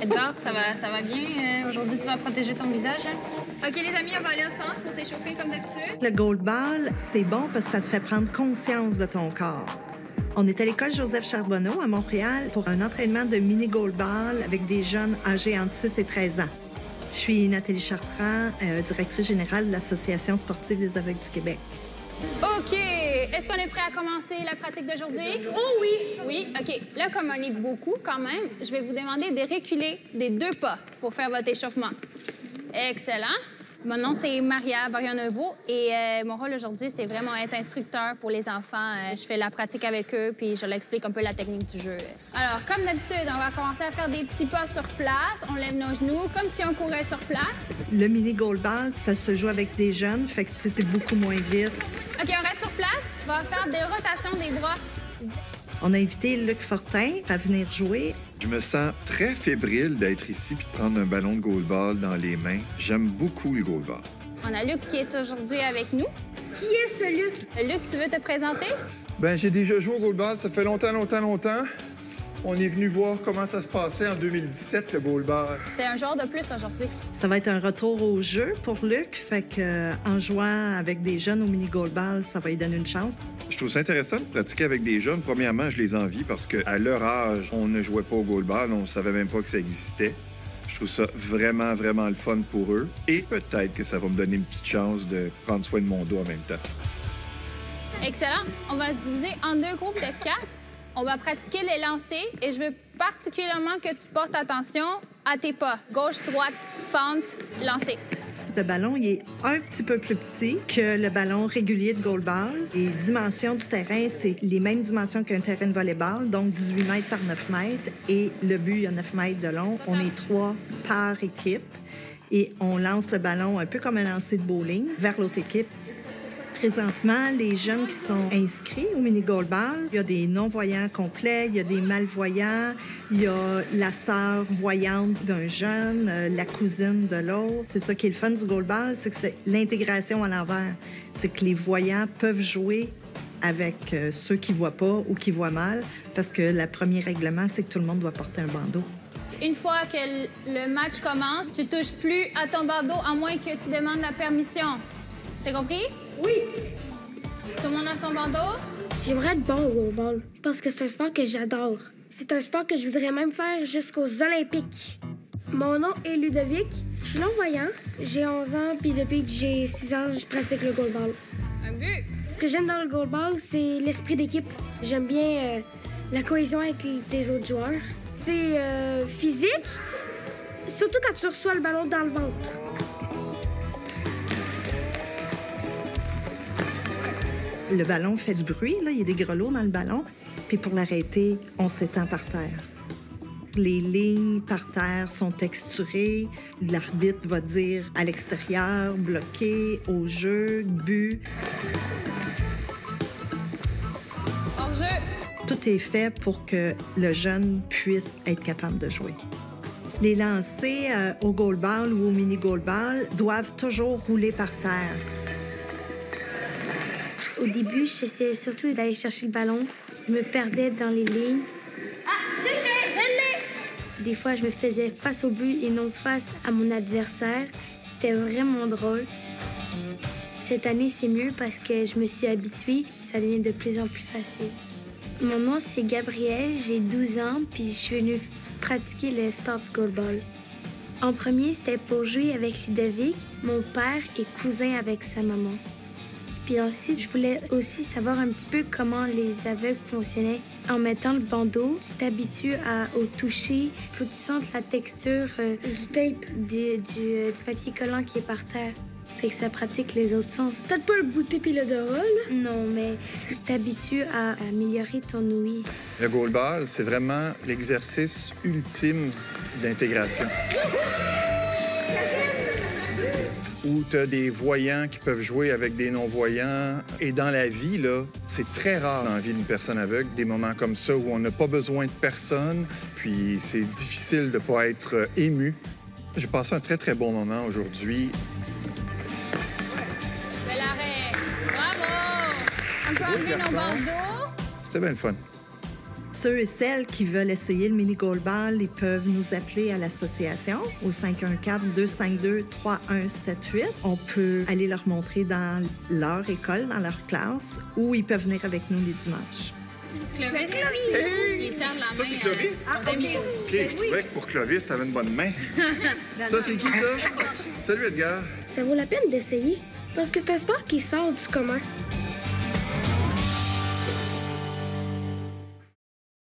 Edgar, ça va bien? Aujourd'hui, tu vas protéger ton visage, hein? OK, les amis, on va aller au centre pour s'échauffer comme d'habitude. Le Gold Ball, c'est bon parce que ça te fait prendre conscience de ton corps. On est à l'école Joseph Charbonneau à Montréal pour un entraînement de mini Gold Ball avec des jeunes âgés entre 6 et 13 ans. Je suis Nathalie Chartrand, directrice générale de l'Association sportive des aveugles du Québec. OK. Est-ce qu'on est prêt à commencer la pratique d'aujourd'hui? Oh oui! Oui, OK. Là, comme on est beaucoup quand même, je vais vous demander de reculer des 2 pas pour faire votre échauffement. Excellent. Mon nom, c'est Maria Barrion-Neuveau et mon rôle aujourd'hui, c'est vraiment être instructeur pour les enfants. Je fais la pratique avec eux puis je leur explique un peu la technique du jeu. Alors, comme d'habitude, on va commencer à faire des petits pas sur place. On lève nos genoux comme si on courait sur place. Le mini Gold Ball, ça se joue avec des jeunes, fait que c'est beaucoup moins vite. OK, on reste sur place. On va faire des rotations des bras. On a invité Luc Fortin à venir jouer. Je me sens très fébrile d'être ici puis de prendre un ballon de goal ball dans les mains. J'aime beaucoup le goal ball. On a Luc qui est aujourd'hui avec nous. Qui est ce Luc? Luc, tu veux te présenter? Ben, j'ai déjà joué au goal ball, ça fait longtemps. On est venu voir comment ça se passait en 2017, le goal ball. C'est un joueur de plus aujourd'hui. Ça va être un retour au jeu pour Luc, fait que en jouant avec des jeunes au mini Gold Ball, ça va lui donner une chance. Je trouve ça intéressant de pratiquer avec des jeunes. Premièrement, je les envie parce qu'à leur âge, on ne jouait pas au goal ball, on ne savait même pas que ça existait. Je trouve ça vraiment, vraiment le fun pour eux. Et peut-être que ça va me donner une petite chance de prendre soin de mon dos en même temps. Excellent. On va se diviser en 2 groupes de 4. On va pratiquer les lancers et je veux particulièrement que tu portes attention à tes pas. Gauche, droite, fente, lancer. Le ballon, il est un petit peu plus petit que le ballon régulier de Gold Ball. Les dimensions du terrain, c'est les mêmes dimensions qu'un terrain de volleyball, donc 18 mètres par 9 mètres. Et le but, il y a 9 mètres de long. On est 3 par équipe et on lance le ballon un peu comme un lancer de bowling vers l'autre équipe. Présentement, les jeunes qui sont inscrits au mini Gold Ball, il y a des non-voyants complets, il y a des malvoyants, il y a la sœur voyante d'un jeune, la cousine de l'autre. C'est ça qui est le fun du Gold Ball, c'est que c'est l'intégration à l'envers. C'est que les voyants peuvent jouer avec ceux qui voient pas ou qui voient mal, parce que le premier règlement, c'est que tout le monde doit porter un bandeau. Une fois que le match commence, tu touches plus à ton bandeau à moins que tu demandes la permission. C'est compris? Oui! Tout le monde a son bandeau? J'aimerais être bon au goalball parce que c'est un sport que j'adore. C'est un sport que je voudrais même faire jusqu'aux Olympiques. Mon nom est Ludovic. Je suis non-voyant. J'ai 11 ans, puis depuis que j'ai 6 ans, je pratique le goalball. Un but! Ce que j'aime dans le goalball, c'est l'esprit d'équipe. J'aime bien la cohésion avec les autres joueurs. C'est physique, surtout quand tu reçois le ballon dans le ventre. Le ballon fait du bruit, là. Il y a des grelots dans le ballon. Puis pour l'arrêter, on s'étend par terre. Les lignes par terre sont texturées. L'arbitre va dire à l'extérieur, bloqué, au jeu, but. Hors-jeu! Tout est fait pour que le jeune puisse être capable de jouer. Les lancers au goal ball ou au mini goal ball doivent toujours rouler par terre. Au début, j'essayais surtout d'aller chercher le ballon. Je me perdais dans les lignes. Ah, touché! Je l'ai! Des fois, je me faisais face au but et non face à mon adversaire. C'était vraiment drôle. Cette année, c'est mieux parce que je me suis habituée. Ça devient de plus en plus facile. Mon nom, c'est Gabrielle. J'ai 12 ans, puis je suis venue pratiquer le sport du goalball. En premier, c'était pour jouer avec Ludovic, mon père et cousin avec sa maman. Puis ensuite, je voulais aussi savoir un petit peu comment les aveugles fonctionnaient. En mettant le bandeau, tu t'habitues au toucher. Il faut que tu sentes la texture du tape, du papier collant qui est par terre. Fait que ça pratique les autres sens. Peut-être pas le goûter puis l'odorat, là? Non, mais tu t'habitues à améliorer ton ouïe. Le goal ball, c'est vraiment l'exercice ultime d'intégration. Où tu as des voyants qui peuvent jouer avec des non-voyants. Et dans la vie, là, c'est très rare dans la vie d'une personne aveugle, des moments comme ça où on n'a pas besoin de personne, puis c'est difficile de ne pas être ému. J'ai passé un très, très bon moment aujourd'hui. Bel arrêt! Bravo! On peut enlever nos bandeaux. C'était bien le fun. ceux et celles qui veulent essayer le mini goalball, ils peuvent nous appeler à l'association au 514-252-3178. On peut aller leur montrer dans leur école, dans leur classe, ou ils peuvent venir avec nous les dimanches. Clovis, il sert la main. Ça, c'est Clovis? Son ami. OK, je trouvais que pour Clovis, ça avait une bonne main. Ça, c'est qui, ça? Salut, Edgar. Ça vaut la peine d'essayer, parce que c'est un sport qui sort du commun.